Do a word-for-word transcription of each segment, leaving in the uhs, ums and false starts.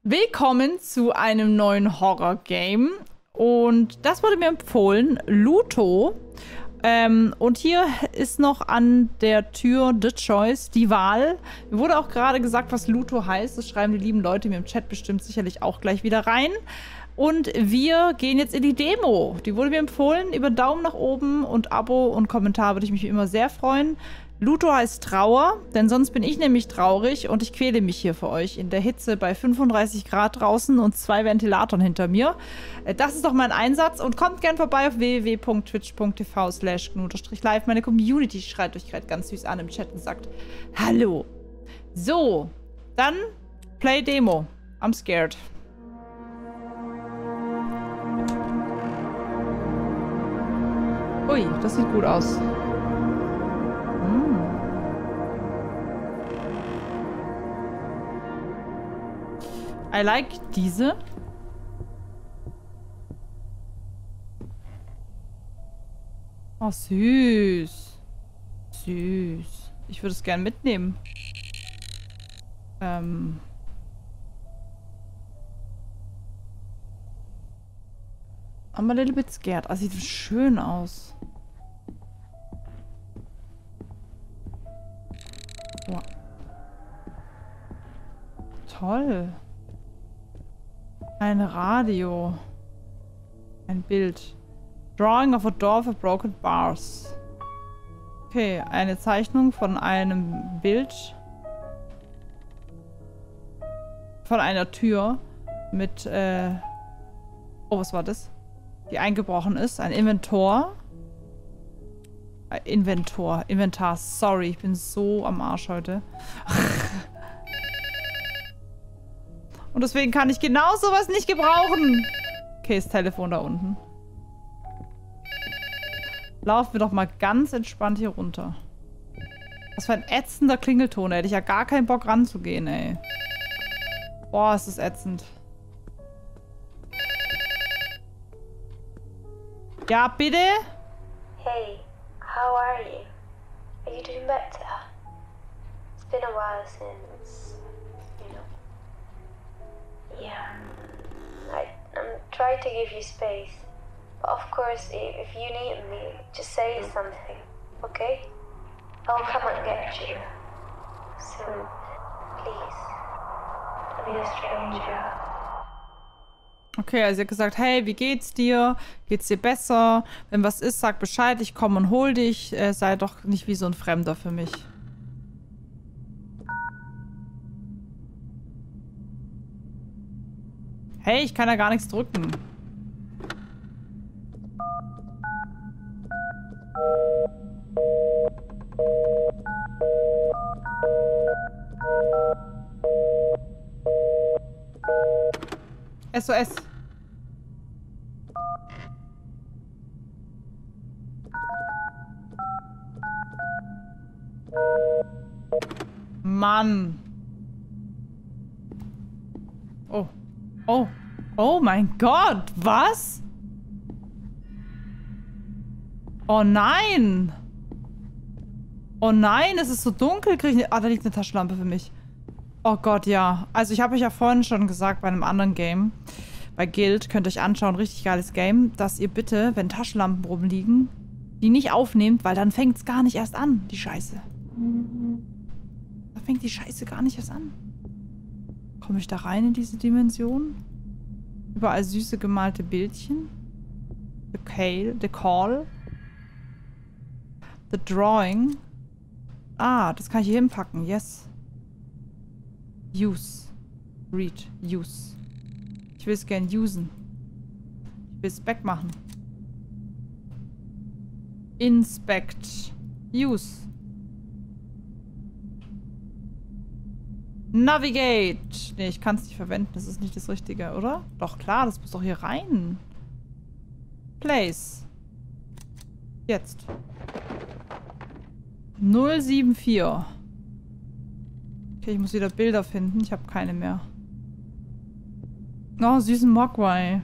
Willkommen zu einem neuen Horror-Game. Und das wurde mir empfohlen, Luto. Ähm, und hier ist noch an der Tür The Choice, die Wahl. Mir wurde auch gerade gesagt, was Luto heißt. Das schreiben die lieben Leute mir im Chat bestimmt sicherlich auch gleich wieder rein. Und wir gehen jetzt in die Demo. Die wurde mir empfohlen. Über Daumen nach oben und Abo und Kommentar würde ich mich immer sehr freuen. Luto heißt Trauer, denn sonst bin ich nämlich traurig und ich quäle mich hier für euch in der Hitze bei fünfunddreißig Grad draußen und zwei Ventilatoren hinter mir. Das ist doch mein Einsatz und kommt gern vorbei auf w w w punkt twitch punkt t v slash gnu-live. Meine Community schreit euch gerade ganz süß an im Chat und sagt Hallo. So, dann Play Demo. I'm scared. Ui, das sieht gut aus. I like diese. Oh, süß. Süß. Ich würde es gern mitnehmen. Ähm. I'm a little bit scared. Ah, sieht schön aus. Wow. Toll. Ein Radio. Ein Bild. Drawing of a door with broken bars. Okay, eine Zeichnung von einem Bild. Von einer Tür mit, äh... oh, was war das? Die eingebrochen ist. Ein Inventor. Äh, Inventor. Inventar. Sorry, ich bin so am Arsch heute. Und deswegen kann ich genau sowas nicht gebrauchen. Okay, das Telefon da unten. Laufen wir doch mal ganz entspannt hier runter. Was für ein ätzender Klingelton. Da hätte ich ja gar keinen Bock ranzugehen, ey. Boah, ist das ätzend. Ja, bitte? Hey, how are you? Are you doing better? It's been a while since, you know. Yeah, I, I'm trying to give you space. But of course, if, if you need me, just say something, okay? I'll come and get you. Soon. Please. Don't be a stranger. Okay, also sie hat gesagt, hey, wie geht's dir? Geht's dir besser? Wenn was ist, sag Bescheid, ich komme und hol dich. Äh, sei doch nicht wie so ein Fremder für mich. Hey, ich kann ja gar nichts drücken. S O S. Mann. Oh. Oh. Oh mein Gott. Was? Oh nein. Oh nein, es ist so dunkel. Krieg ich nicht... Ah, da liegt eine Taschenlampe für mich. Oh Gott, ja. Also ich habe euch ja vorhin schon gesagt bei einem anderen Game, bei Guild, könnt ihr euch anschauen, richtig geiles Game, dass ihr bitte, wenn Taschenlampen rumliegen, die nicht aufnehmt, weil dann fängt es gar nicht erst an, die Scheiße. Da fängt die Scheiße gar nicht erst an. Komme ich da rein in diese Dimension? Überall süße gemalte Bildchen. The Call. The Call. The Drawing. Ah, das kann ich hier hinpacken. Yes. Use. Read. Use. Ich will es gern usen. Ich will es wegmachen. Inspect. Use. Navigate. Nee, ich kann es nicht verwenden. Das ist nicht das Richtige, oder? Doch, klar, das muss doch hier rein. Place. Jetzt. null sieben vier. Okay, ich muss wieder Bilder finden. Ich habe keine mehr. Oh, süßen Mogwai.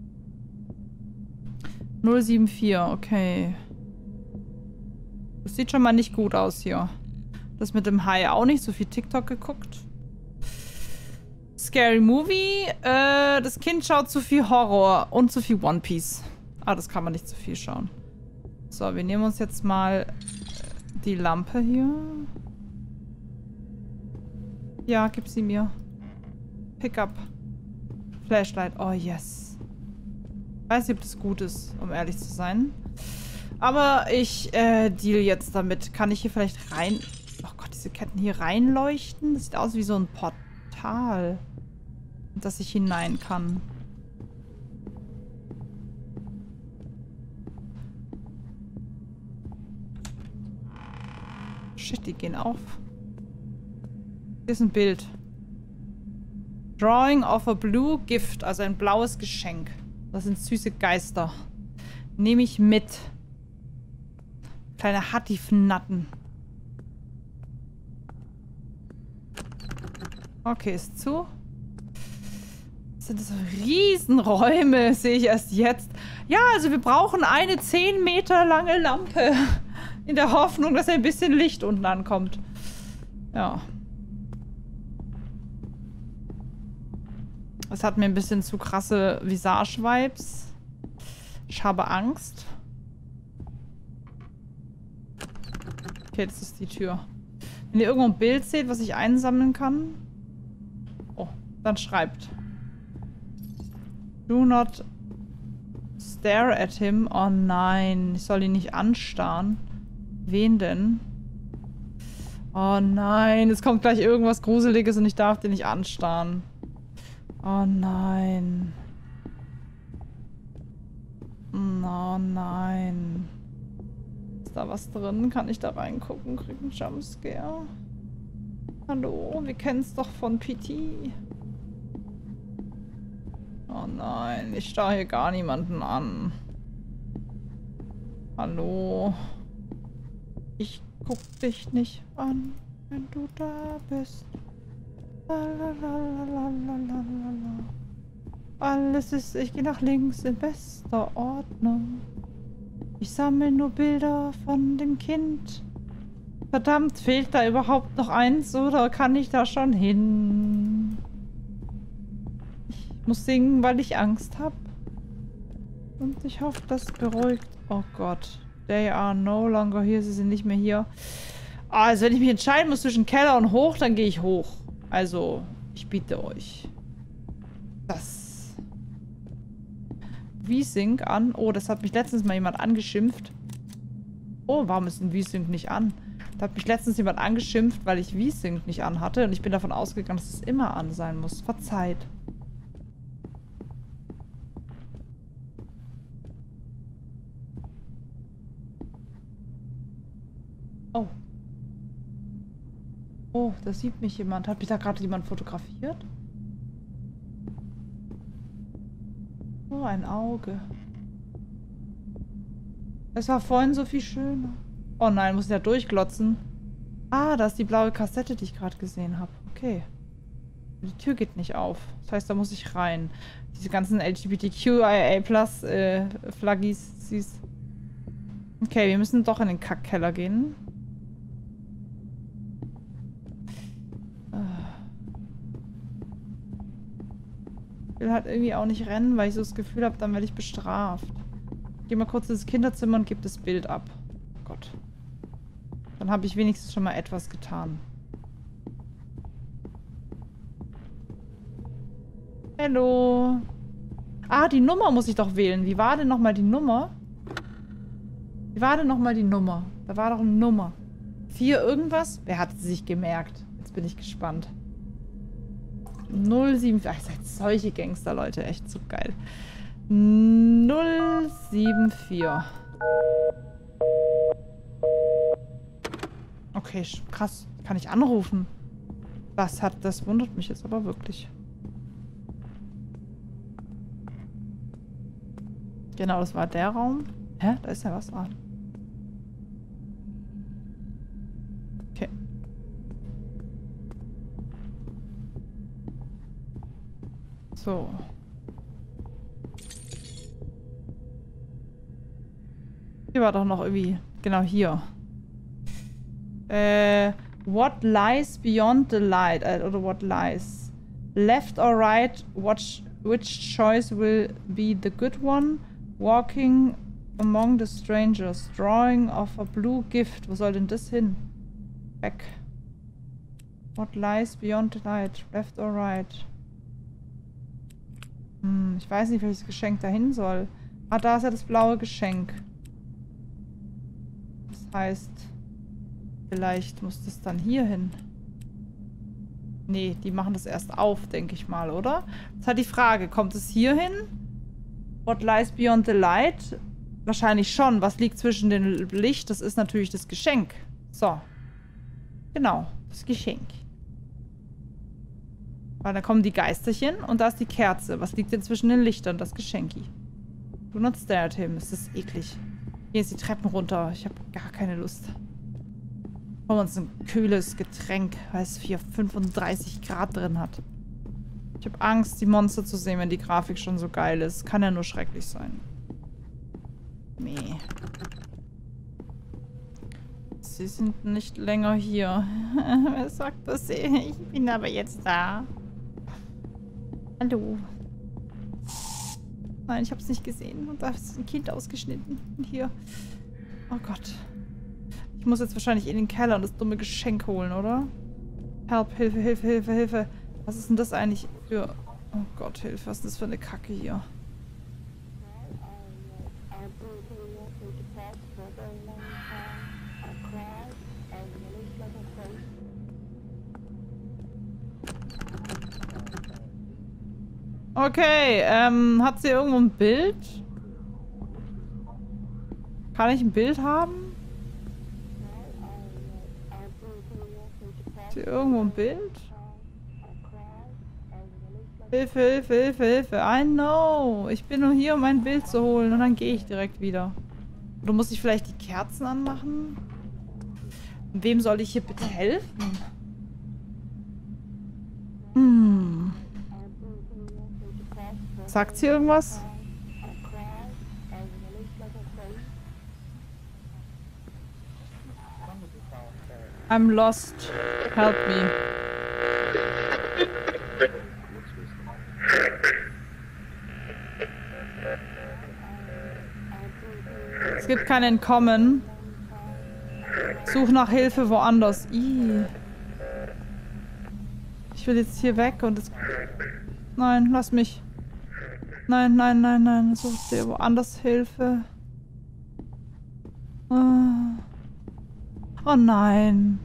null sieben vier, okay. Das sieht schon mal nicht gut aus hier. Das mit dem Hai auch nicht. So viel TikTok geguckt. Scary Movie. Äh, das Kind schaut zu viel Horror und zu viel One Piece. Ah, das kann man nicht zu viel schauen. So, wir nehmen uns jetzt mal die Lampe hier. Ja, gib sie mir. Pick up. Flashlight. Oh, yes. Weiß nicht, ob das gut ist, um ehrlich zu sein. Aber ich äh, deal jetzt damit. Kann ich hier vielleicht rein... Oh Gott, diese Ketten hier reinleuchten? Das sieht aus wie so ein Portal. Dass ich hinein kann. Shit, die gehen auf. Hier ist ein Bild. Drawing of a blue gift, also ein blaues Geschenk. Das sind süße Geister. Nehme ich mit. Kleine Hattifnatten. Okay, ist zu. Das sind so Riesenräume, sehe ich erst jetzt. Ja, also wir brauchen eine zehn Meter lange Lampe. In der Hoffnung, dass ein bisschen Licht unten ankommt. Ja. Es hat mir ein bisschen zu krasse Visage-Vibes. Ich habe Angst. Okay, das ist die Tür. Wenn ihr irgendwo ein Bild seht, was ich einsammeln kann. Oh, dann schreibt. Do not stare at him. Oh nein, ich soll ihn nicht anstarren. Wen denn? Oh nein, es kommt gleich irgendwas Gruseliges und ich darf den nicht anstarren. Oh nein. Oh nein. Ist da was drin? Kann ich da reingucken? Krieg einen Jumpscare? Hallo, wir kennen es doch von P T. Oh nein, ich starre hier gar niemanden an. Hallo. Ich guck dich nicht an, wenn du da bist. Lalalala. Alles ist, ich gehe nach links in bester Ordnung. Ich sammle nur Bilder von dem Kind. Verdammt, fehlt da überhaupt noch eins oder kann ich da schon hin? Ich muss singen, weil ich Angst habe. Und ich hoffe, das beruhigt. Oh Gott. They are no longer here. Sie sind nicht mehr hier. Also, wenn ich mich entscheiden muss zwischen Keller und hoch, dann gehe ich hoch. Also, ich biete euch das V-Sync an. Oh, das hat mich letztens mal jemand angeschimpft. Oh, warum ist ein V-Sync nicht an? Da hat mich letztens jemand angeschimpft, weil ich V-Sync nicht an hatte. Und ich bin davon ausgegangen, dass es immer an sein muss. Verzeiht. Oh. Oh, da sieht mich jemand. Hat mich da gerade jemand fotografiert? Oh, ein Auge. Es war vorhin so viel schöner. Oh nein, muss ich da durchglotzen? Ah, da ist die blaue Kassette, die ich gerade gesehen habe. Okay. Die Tür geht nicht auf. Das heißt, da muss ich rein. Diese ganzen L G B T Q I A plus äh, Flaggis. Süß. Okay, wir müssen doch in den Kackkeller gehen. Ich will halt irgendwie auch nicht rennen, weil ich so das Gefühl habe, dann werde ich bestraft. Ich gehe mal kurz ins Kinderzimmer und gebe das Bild ab. Oh Gott. Dann habe ich wenigstens schon mal etwas getan. Hallo. Ah, die Nummer muss ich doch wählen. Wie war denn nochmal die Nummer? Wie war denn nochmal die Nummer? Da war doch eine Nummer. Vier irgendwas? Wer hat sie sich gemerkt? Jetzt bin ich gespannt. null sieben vier. Ach, ihr seid solche Gangster, Leute. Echt so geil. null sieben vier. Okay, krass. Kann ich anrufen? Was hat... Das wundert mich jetzt aber wirklich. Genau, das war der Raum. Hä? Da ist ja was dran. Okay. So. Hier war doch noch irgendwie... Genau, hier. Äh, what lies beyond the light? Äh, oder what lies? Left or right, watch, which choice will be the good one? Walking among the strangers, drawing of a blue gift. Wo soll denn das hin? Back. What lies beyond the light? Left or right? Hm, ich weiß nicht, welches Geschenk dahin soll. Ah, da ist ja das blaue Geschenk. Das heißt, vielleicht muss das dann hier hin. Nee, die machen das erst auf, denke ich mal, oder? Das ist halt die Frage, kommt es hier hin? What lies beyond the light? Wahrscheinlich schon. Was liegt zwischen dem Licht? Das ist natürlich das Geschenk. So. Genau, das Geschenk. Weil da kommen die Geisterchen und da ist die Kerze. Was liegt denn zwischen den Lichtern? Das Geschenki. Do not stare at him. Es ist eklig. Gehen jetzt die Treppen runter. Ich habe gar keine Lust. Holen wir uns ein kühles Getränk, weil es hier fünfunddreißig Grad drin hat. Ich habe Angst, die Monster zu sehen, wenn die Grafik schon so geil ist. Kann ja nur schrecklich sein. Nee. Sie sind nicht länger hier. Wer sagt das? Ich bin aber jetzt da. Hallo. Nein, ich habe es nicht gesehen. Und da ist ein Kind ausgeschnitten. Und hier. Oh Gott. Ich muss jetzt wahrscheinlich in den Keller und das dumme Geschenk holen, oder? Help, Hilfe, Hilfe, Hilfe, Hilfe. Was ist denn das eigentlich für... Oh Gott, Hilfe. Was ist das für eine Kacke hier? Okay, ähm, hat sie irgendwo ein Bild? Kann ich ein Bild haben? Hat sie irgendwo ein Bild? Hilfe, Hilfe, Hilfe, Hilfe. I know. Ich bin nur hier, um ein Bild zu holen und dann gehe ich direkt wieder. Oder muss ich vielleicht die Kerzen anmachen? Wem soll ich hier bitte helfen? Hm. Sagt sie irgendwas? I'm lost. Help me. Es gibt kein Entkommen. Such nach Hilfe woanders. Ih. Ich will jetzt hier weg und es... Nein, lass mich. Nein, nein, nein, nein. Such dir woanders Hilfe. Oh, oh nein.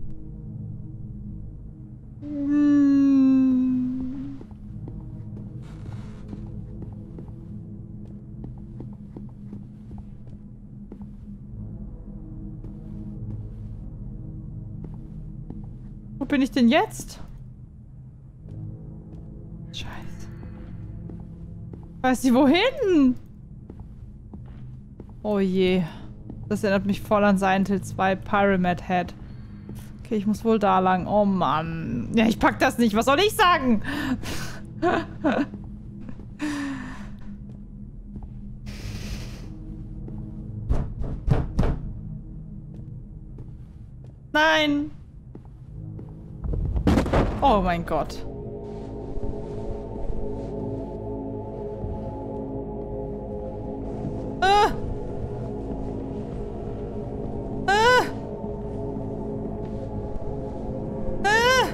Hm. Wo bin ich denn jetzt? Scheiße. Weiß sie wohin? Oh je. Das erinnert mich voll an Silent Hill zwei Pyramid Head. Okay, ich muss wohl da lang. Oh Mann. Ja, ich pack das nicht. Was soll ich sagen? Nein. Oh mein Gott. Ah. Ah. Ah.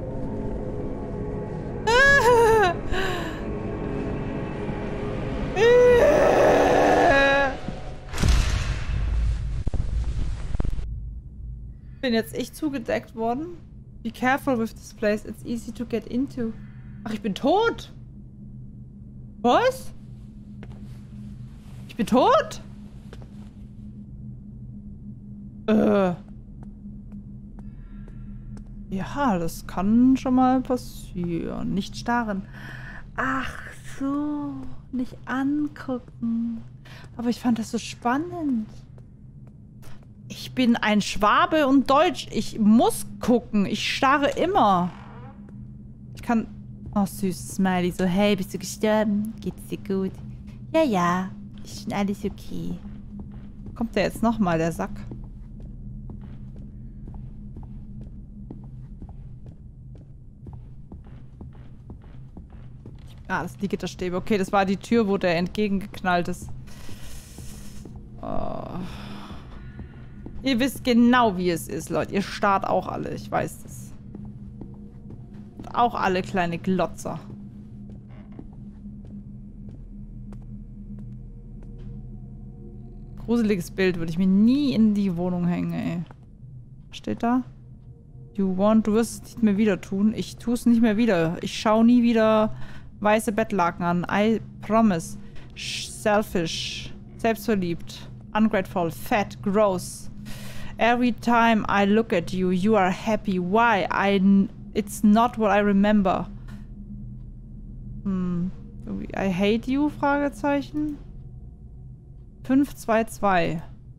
Ah. Bin jetzt echt zugedeckt worden. Be careful with this place. It's easy to get into. Ach, ich bin tot. Was? Ich bin tot? Äh. Ja, das kann schon mal passieren. Nicht starren. Ach so. Nicht angucken. Aber ich fand das so spannend. Ich bin ein Schwabe und Deutsch. Ich muss gucken. Ich starre immer. Ich kann... Oh, süß Smiley. So, hey, bist du gestorben? Geht's dir gut? Ja, ja. Ist schon alles okay. Kommt der jetzt nochmal, der Sack? Ah, das sind die Gitterstäbe. Okay, das war die Tür, wo der entgegengeknallt ist. Oh. Ihr wisst genau, wie es ist, Leute. Ihr starrt auch alle. Ich weiß es. Auch alle kleine Glotzer. Gruseliges Bild würde ich mir nie in die Wohnung hängen, ey. Was steht da? You want, du wirst es nicht mehr wieder tun. Ich tue es nicht mehr wieder. Ich schaue nie wieder weiße Bettlaken an. I promise. Selfish. Selbstverliebt. Ungrateful. Fat. Gross. Every time I look at you, you are happy. Why? I... It's not what I remember. Hm. I hate you? Fragezeichen. fünf zwei zwei.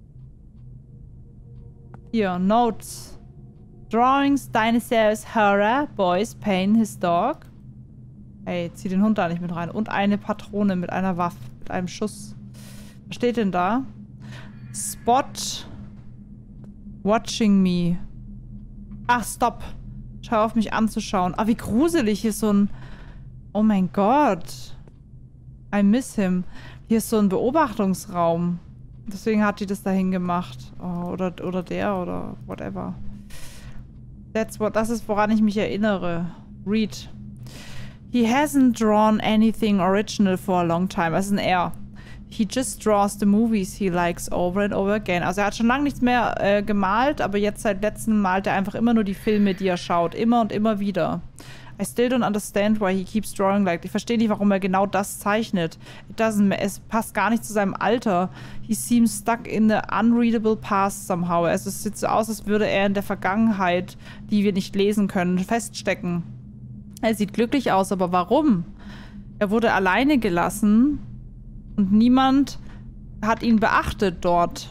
Hier, Notes. Drawings, Dinosaurs, Horror, Boys, Pain, his dog. Ey, zieh den Hund da nicht mit rein. Und eine Patrone mit einer Waffe, mit einem Schuss. Was steht denn da? Spot. Watching me. Ach, stop. Schau auf mich anzuschauen. Ah, wie gruselig. Hier ist so ein... Oh mein Gott. I miss him. Hier ist so ein Beobachtungsraum. Deswegen hat die das dahin gemacht. Oh, oder, oder der oder whatever. That's what, das ist, woran ich mich erinnere. Read. He hasn't drawn anything original for a long time. Das ist ein R. He just draws the movies he likes over and over again. Also er hat schon lange nichts mehr äh, gemalt, aber jetzt seit letztem malt er einfach immer nur die Filme, die er schaut. Immer und immer wieder. I still don't understand why he keeps drawing like... Ich verstehe nicht, warum er genau das zeichnet. It doesn't... Es passt gar nicht zu seinem Alter. He seems stuck in the unreadable past somehow. Also es sieht so aus, als würde er in der Vergangenheit, die wir nicht lesen können, feststecken. Er sieht glücklich aus, aber warum? Er wurde alleine gelassen und niemand hat ihn beachtet dort.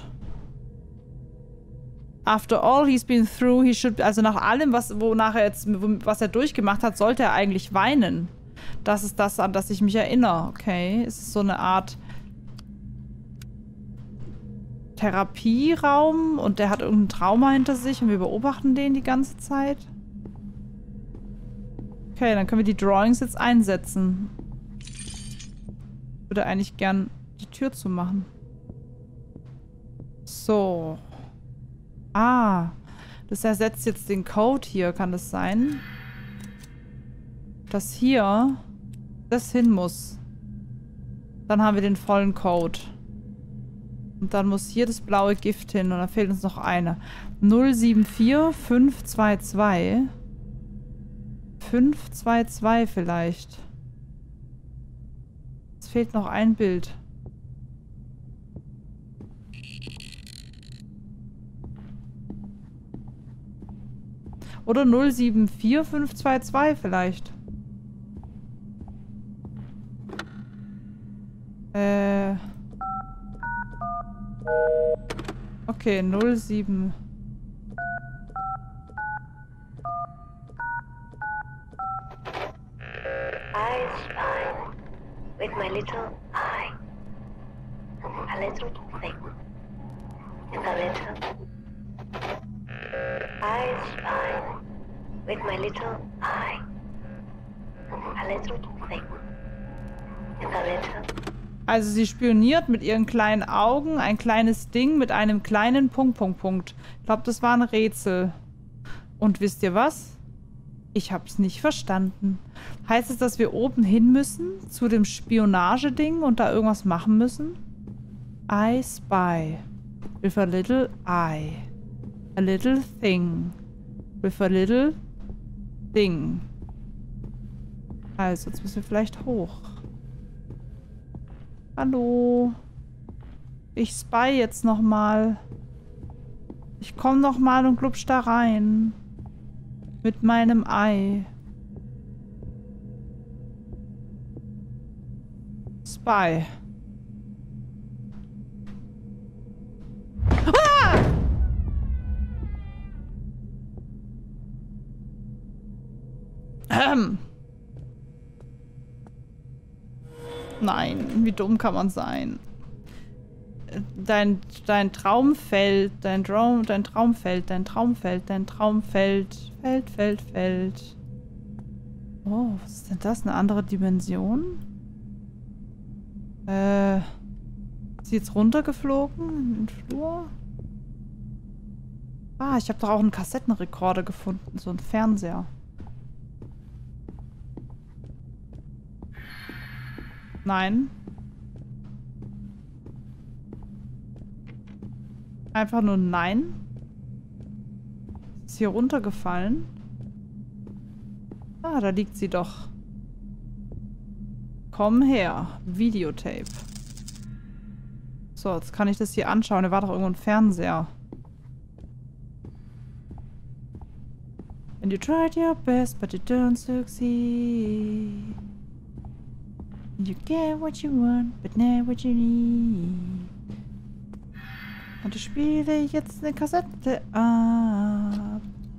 After all he's been through, he should... Also nach allem, was, wonach er jetzt, was er durchgemacht hat, sollte er eigentlich weinen. Das ist das, an das ich mich erinnere. Okay, es ist so eine Art Therapieraum und der hat irgendein Trauma hinter sich und wir beobachten den die ganze Zeit. Okay, dann können wir die Drawings jetzt einsetzen. Ich würde eigentlich gern die Tür zumachen. So. Ah, das ersetzt jetzt den Code hier, kann das sein? Dass hier das hin muss. Dann haben wir den vollen Code. Und dann muss hier das blaue Gift hin und dann fehlt uns noch eine. null sieben vier fünf zwei zwei. fünf zwei zwei vielleicht. Es fehlt noch ein Bild. Oder null sieben vier fünf zwei zwei vielleicht. Äh. Okay, null sieben. I spy with my little eye. A little thing. And a little... I spy with my little eye. A little thing. And a little... Also sie spioniert mit ihren kleinen Augen ein kleines Ding mit einem kleinen Punkt, Punkt, Punkt. Ich glaube, das war ein Rätsel. Und wisst ihr was? Ich hab's nicht verstanden. Heißt es, dass wir oben hin müssen zu dem Spionageding und da irgendwas machen müssen? I spy with a little eye. A little thing. With a little thing. Also, jetzt müssen wir vielleicht hoch. Hallo. Ich spy jetzt nochmal. Ich komm nochmal und glubsch da rein. Mit meinem Ei. Spy. Ah! Ähm. Nein, wie dumm kann man sein? Dein, dein Traumfeld, dein Traum, dein Traumfeld, dein Traumfeld, dein Traumfeld, Feld, Feld, Feld. Oh, was ist denn das? Eine andere Dimension? Äh. Ist sie jetzt runtergeflogen in den Flur? Ah, ich habe doch auch einen Kassettenrekorder gefunden. So ein Fernseher. Nein. Einfach nur nein. Ist hier runtergefallen? Ah, da liegt sie doch. Komm her. Videotape. So, jetzt kann ich das hier anschauen. Da war doch irgendwo ein Fernseher. And you tried your best, but you don't succeed. And you get what you want, but not what you need. Und ich spiele jetzt eine Kassette ab.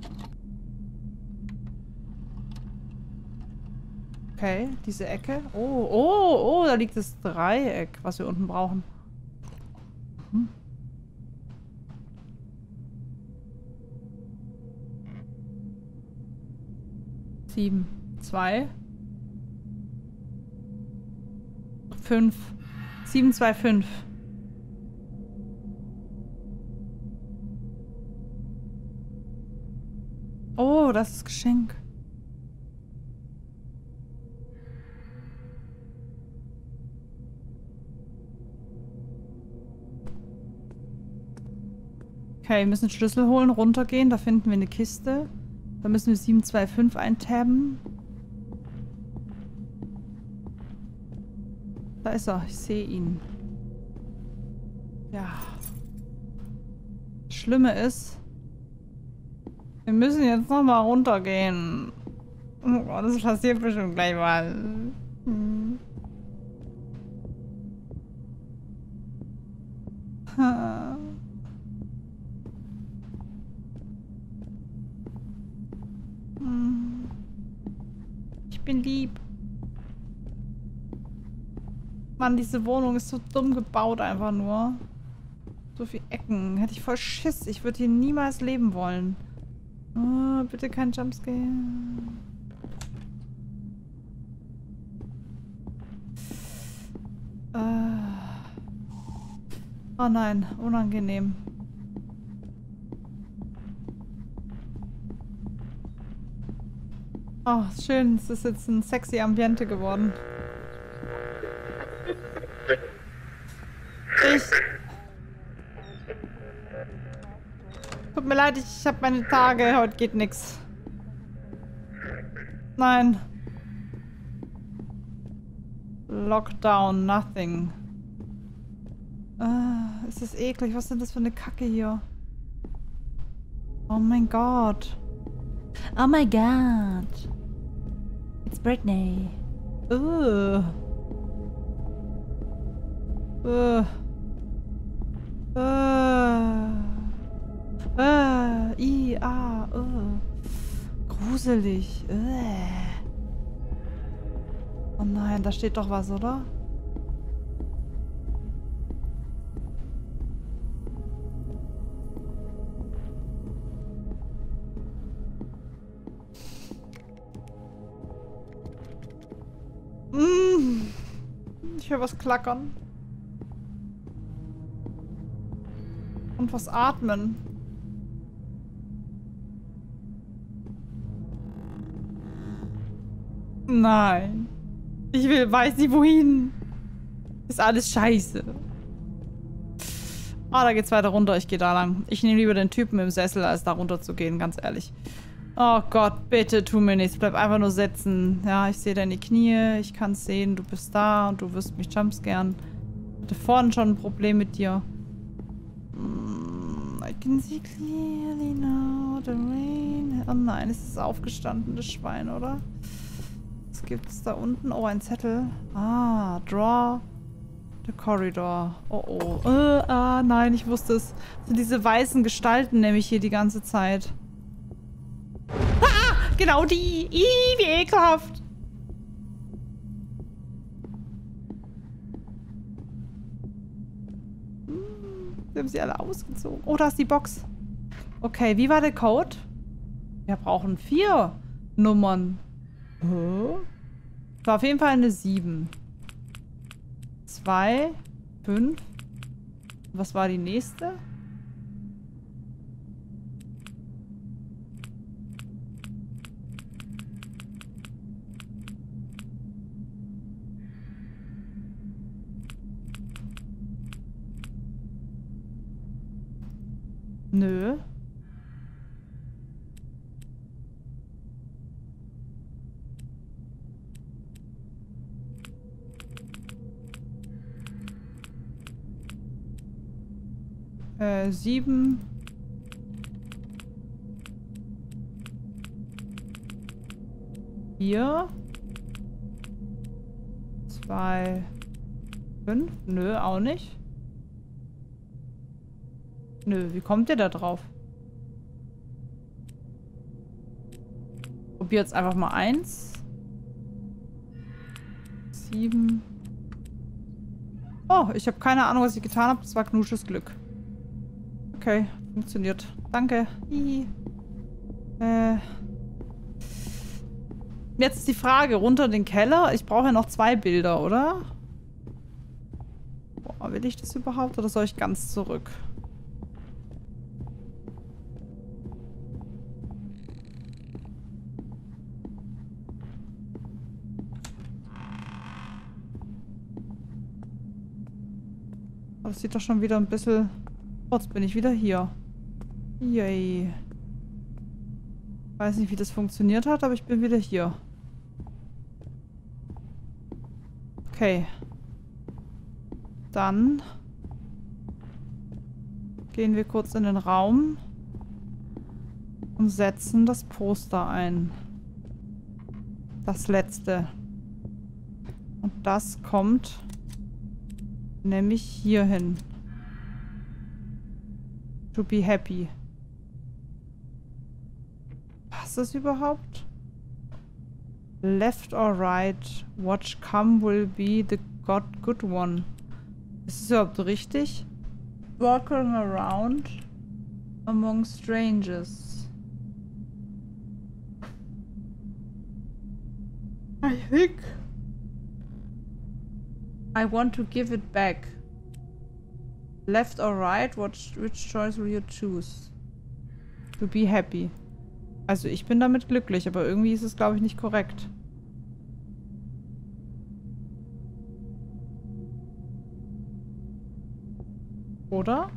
Okay, diese Ecke. Oh, oh, oh, da liegt das Dreieck, was wir unten brauchen. Hm. Sieben, zwei, fünf, sieben, zwei, fünf. Oh, das ist Geschenk. Okay, wir müssen Schlüssel holen, runtergehen. Da finden wir eine Kiste. Da müssen wir sieben zwei fünf eintabben. Da ist er. Ich sehe ihn. Ja. Das Schlimme ist, wir müssen jetzt nochmal runtergehen. Oh Gott, das passiert bestimmt gleich mal. Hm. Ha. Hm. Ich bin lieb. Mann, diese Wohnung ist so dumm gebaut einfach nur. So viele Ecken. Hätte ich voll Schiss. Ich würde hier niemals leben wollen. Oh, bitte kein Jumpscare. Äh. Oh nein, unangenehm. Oh, schön. Es ist jetzt ein sexy Ambiente geworden. Ich... Tut mir leid, ich habe meine Tage. Heute geht nix. Nein. Lockdown, nothing. Ah, ist das eklig. Was ist denn das für eine Kacke hier? Oh mein Gott. Oh my God. It's Britney. Ugh. Ugh. Ugh. Äh, I, A, uh. Gruselig. Äh. Oh nein, da steht doch was, oder? Mm. Ich höre was klackern. Und was atmen. Nein. Ich will, weiß nicht wohin. Ist alles scheiße. Ah, da geht's weiter runter. Ich gehe da lang. Ich nehme lieber den Typen im Sessel, als da runter zu gehen, ganz ehrlich. Oh Gott, bitte tu mir nichts. Bleib einfach nur sitzen. Ja, ich sehe deine Knie. Ich kann es sehen. Du bist da und du wirst mich jumpscaren. Ich hatte vorhin schon ein Problem mit dir. I can see clearly now the rain. Oh nein, es ist aufgestanden, das Schwein, oder? Was gibt's da unten? Oh, ein Zettel. Ah, draw the corridor. Oh, oh. Äh, ah, nein, ich wusste es. Das sind diese weißen Gestalten nämlich hier die ganze Zeit. Ah, genau die. Ih, wie ekelhaft. Wir haben sie alle ausgezogen. Oh, da ist die Box. Okay, wie war der Code? Wir brauchen vier Nummern. Oh. War auf jeden Fall eine sieben. zwei, fünf. Was war die nächste? Nö. Äh, sieben. Vier. Zwei. Fünf. Nö, auch nicht. Nö, wie kommt ihr da drauf? Probier jetzt einfach mal eins. Sieben. Oh, ich habe keine Ahnung, was ich getan habe. Das war Knusches Glück. Okay, funktioniert. Danke. Hihi. Äh. Jetzt ist die Frage, runter den Keller. Ich brauche ja noch zwei Bilder, oder? Boah, will ich das überhaupt oder soll ich ganz zurück? Das sieht doch schon wieder ein bisschen... Oh, jetzt bin ich wieder hier. Yay. Weiß nicht, wie das funktioniert hat, aber ich bin wieder hier. Okay. Dann gehen wir kurz in den Raum und setzen das Poster ein. Das letzte. Und das kommt nämlich hier hin. To be happy. Was ist überhaupt? Left or right? Watch come will be the god good one. Ist es überhaupt richtig? Walking around among strangers. I think I want to give it back. Left or right? What, which choice will you choose? To be happy. Also ich bin damit glücklich, aber irgendwie ist es, glaube ich, nicht korrekt. Oder?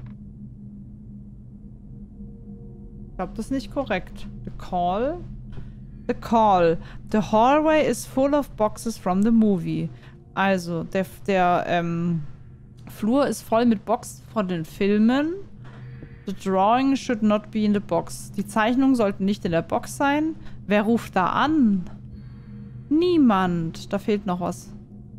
Ich glaube, das ist nicht korrekt. The call? The call. The hallway is full of boxes from the movie. Also, der, der ähm, Flur ist voll mit Boxen von den Filmen. The drawing should not be in the box. Die Zeichnungen sollten nicht in der Box sein. Wer ruft da an? Niemand. Da fehlt noch was.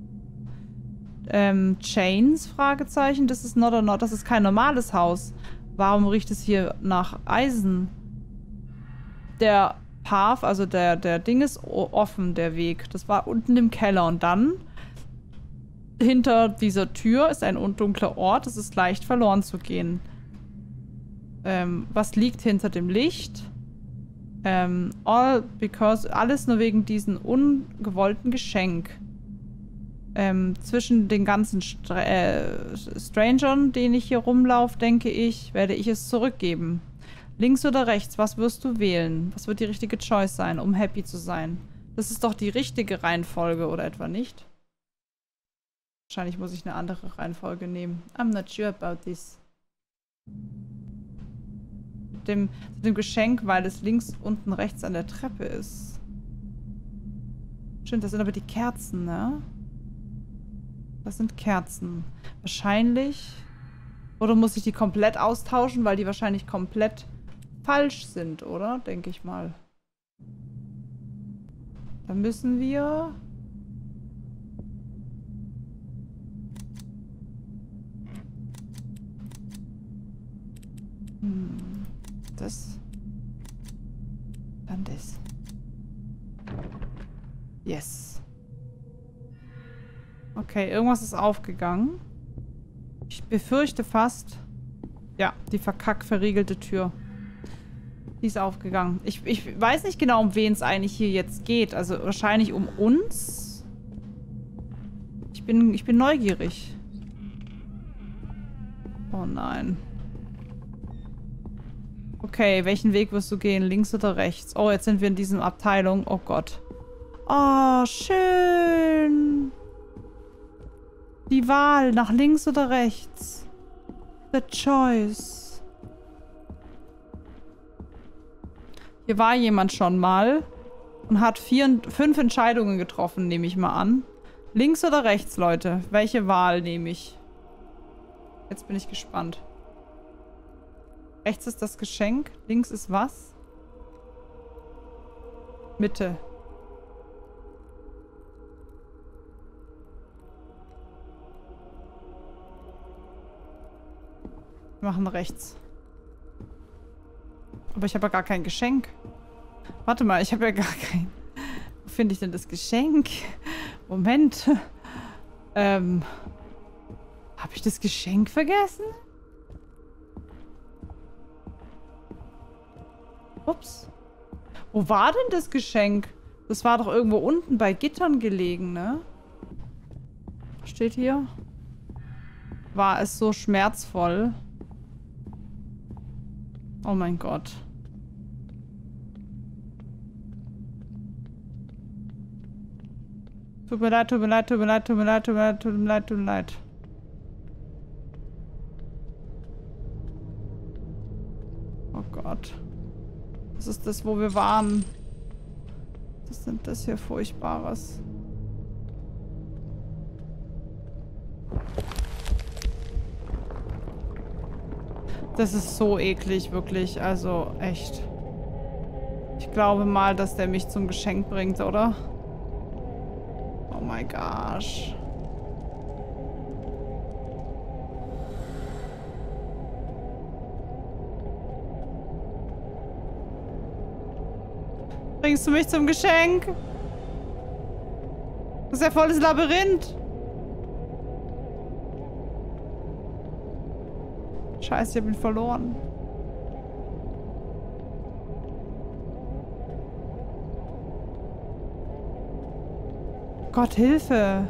Ähm, Chains? Fragezeichen. Das ist not or not. Das ist kein normales Haus. Warum riecht es hier nach Eisen? Der Path, also der, der Ding ist offen, der Weg. Das war unten im Keller. Und dann hinter dieser Tür ist ein undunkler Ort. Es ist leicht verloren zu gehen. Ähm, was liegt hinter dem Licht? Ähm, all because, alles nur wegen diesem ungewollten Geschenk. Ähm, zwischen den ganzen Stra äh, Strangern, denen ich hier rumlaufe, denke ich, werde ich es zurückgeben. Links oder rechts, was wirst du wählen? Was wird die richtige Choice sein, um happy zu sein? Das ist doch die richtige Reihenfolge, oder etwa nicht? Wahrscheinlich muss ich eine andere Reihenfolge nehmen. I'm not sure about this. Dem, dem Geschenk, weil es links, unten, rechts an der Treppe ist. Stimmt, das sind aber die Kerzen, ne? Das sind Kerzen. Wahrscheinlich... Oder muss ich die komplett austauschen, weil die wahrscheinlich komplett falsch sind, oder? Denke ich mal. Dann müssen wir... Hm... Das. Dann das. Yes. Okay, irgendwas ist aufgegangen. Ich befürchte fast... Ja, die verkack verriegelte Tür. Die ist aufgegangen. Ich, ich weiß nicht genau, um wen es eigentlich hier jetzt geht. Also wahrscheinlich um uns. Ich bin, ich bin neugierig. Oh nein. Okay, welchen Weg wirst du gehen? Links oder rechts? Oh, jetzt sind wir in dieser Abteilung. Oh Gott. Oh, schön. Die Wahl, nach links oder rechts. The choice. Hier war jemand schon mal und hat vier, fünf Entscheidungen getroffen, nehme ich mal an. Links oder rechts, Leute? Welche Wahl nehme ich? Jetzt bin ich gespannt. Rechts ist das Geschenk. Links ist was? Mitte. Wir machen rechts. Aber ich habe ja gar kein Geschenk. Warte mal, ich habe ja gar kein... Wo finde ich denn das Geschenk? Moment. ähm... Habe ich das Geschenk vergessen? Ups. Wo war denn das Geschenk? Das war doch irgendwo unten bei Gittern gelegen, ne? Steht hier. War es so schmerzvoll? Oh mein Gott. Tut mir leid, tut mir leid, tut mir leid, tut mir leid, tut mir leid, tut mir leid, tut mir leid. Oh Gott. Das ist das, wo wir waren. Was ist denn das hier Furchtbares? Das ist so eklig, wirklich. Also, echt. Ich glaube mal, dass der mich zum Geschenk bringt, oder? Oh my gosh. Bringst du mich zum Geschenk? Das ist ja volles Labyrinth. Scheiße, ich hab ihn verloren. Gott, Hilfe.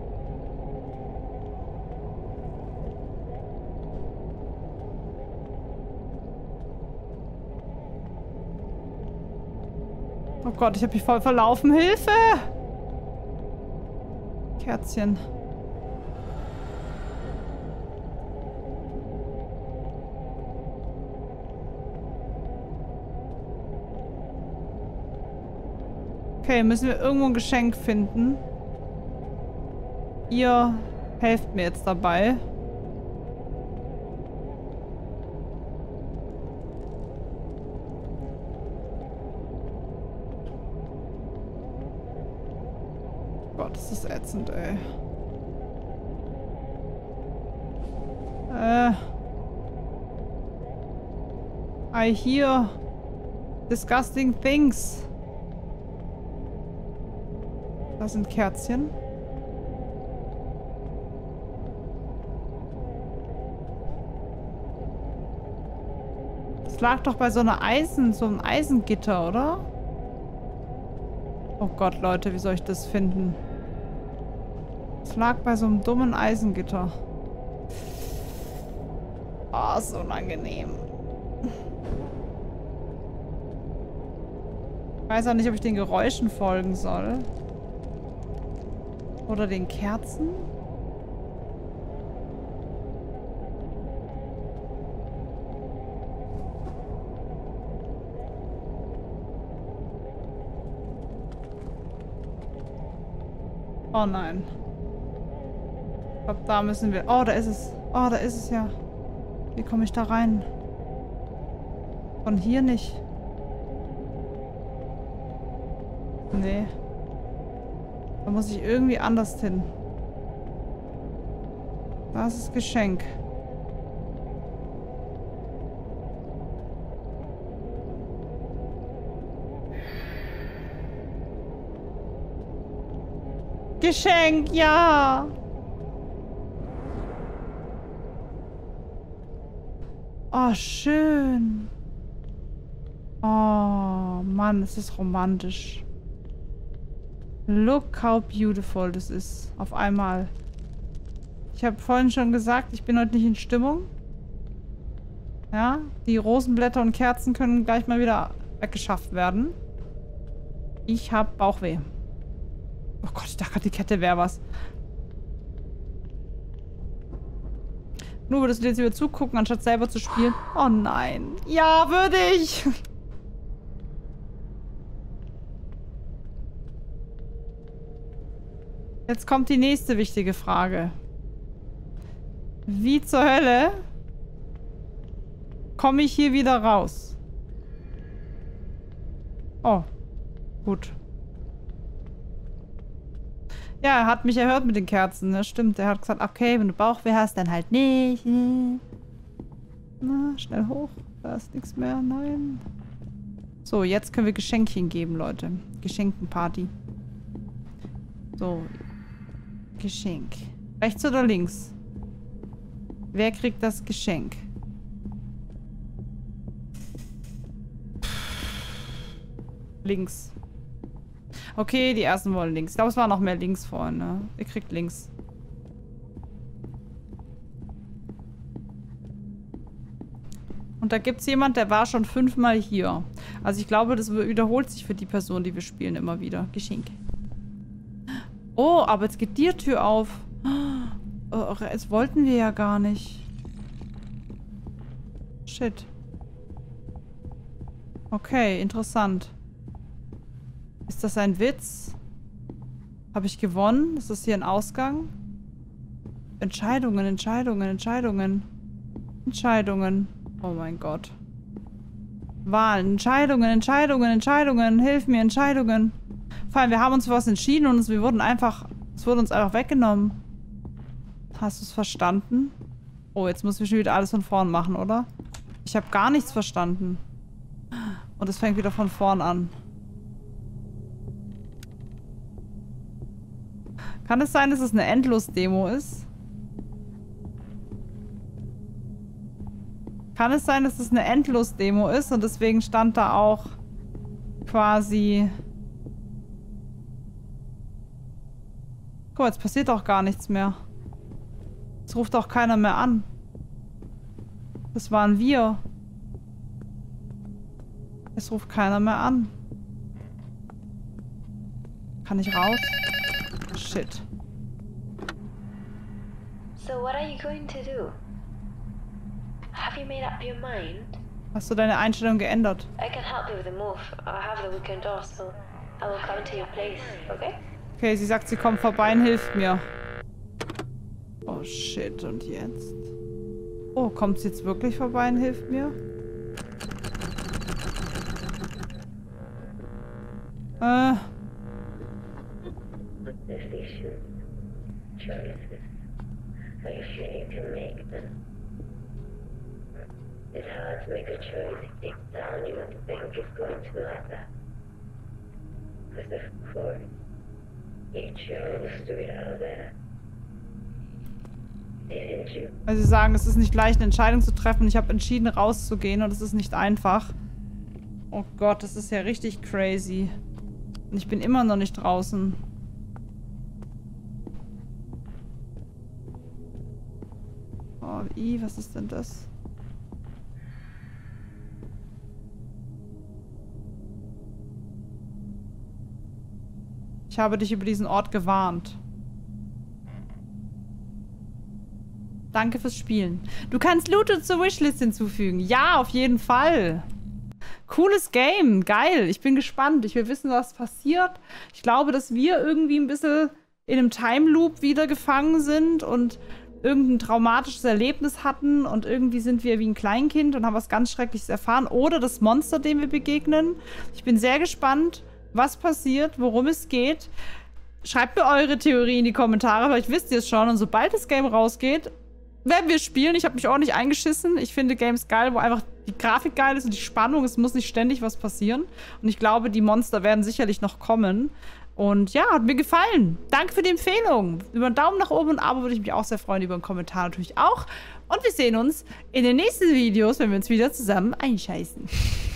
Oh Gott, ich habe mich voll verlaufen. Hilfe! Kerzchen. Okay, müssen wir irgendwo ein Geschenk finden. Ihr helft mir jetzt dabei. Gott, das ist ätzend, ey. Äh. I hear disgusting things. Da sind Kerzchen. Das lag doch bei so einer Eisen, so einem Eisengitter, oder? Oh Gott, Leute, wie soll ich das finden? Es lag bei so einem dummen Eisengitter. Oh, so unangenehm. Ich weiß auch nicht, ob ich den Geräuschen folgen soll. Oder den Kerzen. Oh nein. Ich glaube, da müssen wir... Oh, da ist es. Oh, da ist es ja. Wie komme ich da rein? Von hier nicht. Nee. Da muss ich irgendwie anders hin. Das ist Geschenk. Geschenk, ja! Oh, schön. Oh, Mann, es ist romantisch. Look how beautiful das ist. Auf einmal. Ich habe vorhin schon gesagt, ich bin heute nicht in Stimmung. Ja, die Rosenblätter und Kerzen können gleich mal wieder weggeschafft werden. Ich habe Bauchweh. Oh Gott, ich dachte gerade, die Kette wäre was. Nur würdest du jetzt über zugucken, anstatt selber zu spielen? Oh nein. Ja, würde ich. Jetzt kommt die nächste wichtige Frage. Wie zur Hölle komme ich hier wieder raus? Oh, gut. Ja, er hat mich erhört mit den Kerzen, ne? Stimmt, er hat gesagt, okay, wenn du Bauchweh hast, dann halt nicht. Na, schnell hoch. Da ist nichts mehr, nein. So, jetzt können wir Geschenkchen geben, Leute. Geschenkenparty. So. Geschenk. Rechts oder links? Wer kriegt das Geschenk? Links. Okay, die ersten wollen links. Ich glaube, es war noch mehr links vorhin, ne? Ihr kriegt links. Und da gibt es jemand, der war schon fünfmal hier. Also ich glaube, das wiederholt sich für die Person, die wir spielen, immer wieder. Geschenk. Oh, aber jetzt geht die Tür auf. Oh, das wollten wir ja gar nicht. Shit. Okay, interessant. Ist das ein Witz? Habe ich gewonnen? Ist das hier ein Ausgang? Entscheidungen, Entscheidungen, Entscheidungen. Entscheidungen. Oh mein Gott. Wahlen, Entscheidungen, Entscheidungen, Entscheidungen. Hilf mir, Entscheidungen. Vor allem, wir haben uns für was entschieden und wir wurden einfach... Es wurde uns einfach weggenommen. Hast du es verstanden? Oh, jetzt müssen wir schon wieder alles von vorn machen, oder? Ich habe gar nichts verstanden. Und es fängt wieder von vorn an. Kann es sein, dass es eine Endlos-Demo ist? Kann es sein, dass es eine Endlos-Demo ist und deswegen stand da auch quasi... Guck mal, jetzt passiert auch gar nichts mehr. Es ruft auch keiner mehr an. Das waren wir. Es ruft keiner mehr an. Kann ich raus? Shit. So what are you going to do? Have you made up your mind? Hast du deine Einstellung geändert? I can help you with the move. I have the weekend off, so I will come to your place, okay? Okay, sie sagt, sie kommt vorbei und hilft mir. Oh shit, und jetzt? Oh, kommt sie jetzt wirklich vorbei und hilft mir? Äh. Decisions, choices, are you sure you can make them? It's hard to make a choice deep down you don't think it's going to be like that. Because of course, you chose to be out there. Didn't you? Also sie sagen, es ist nicht leicht, eine Entscheidung zu treffen. Ich habe entschieden, rauszugehen und es ist nicht einfach. Oh Gott, das ist ja richtig crazy. Und ich bin immer noch nicht draußen. Oh, i, was ist denn das? Ich habe dich über diesen Ort gewarnt. Danke fürs Spielen. Du kannst Luto zur Wishlist hinzufügen. Ja, auf jeden Fall. Cooles Game. Geil. Ich bin gespannt. Ich will wissen, was passiert. Ich glaube, dass wir irgendwie ein bisschen in einem Time Loop wieder gefangen sind und irgendein traumatisches Erlebnis hatten und irgendwie sind wir wie ein Kleinkind und haben was ganz Schreckliches erfahren. Oder das Monster, dem wir begegnen. Ich bin sehr gespannt, was passiert, worum es geht. Schreibt mir eure Theorie in die Kommentare, vielleicht wisst ihr es schon. Und sobald das Game rausgeht, werden wir spielen. Ich habe mich ordentlich eingeschissen. Ich finde Games geil, wo einfach die Grafik geil ist und die Spannung. Es muss nicht ständig was passieren. Und ich glaube, die Monster werden sicherlich noch kommen. Und ja, hat mir gefallen. Danke für die Empfehlung. Über einen Daumen nach oben und ein Abo würde ich mich auch sehr freuen. Über einen Kommentar natürlich auch. Und wir sehen uns in den nächsten Videos, wenn wir uns wieder zusammen einscheißen.